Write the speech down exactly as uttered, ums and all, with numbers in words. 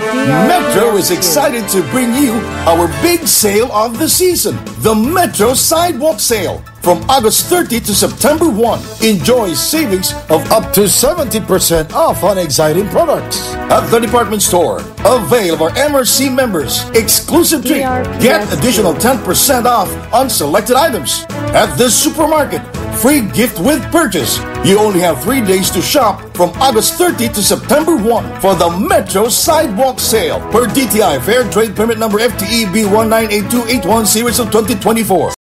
Metro is excited to bring you our big sale of the season, the Metro Sidewalk Sale. From August thirtieth to September first, enjoy savings of up to seventy percent off on exciting products. At the department store, avail of our M R C members exclusive treat. Get additional ten percent off on selected items. At the supermarket, free gift with purchase. You only have three days to shop from August thirtieth to September first for the Metro Sidewalk Sale per D T I Fair Trade Permit number F T E B one nine eight two eight one series of twenty twenty-four.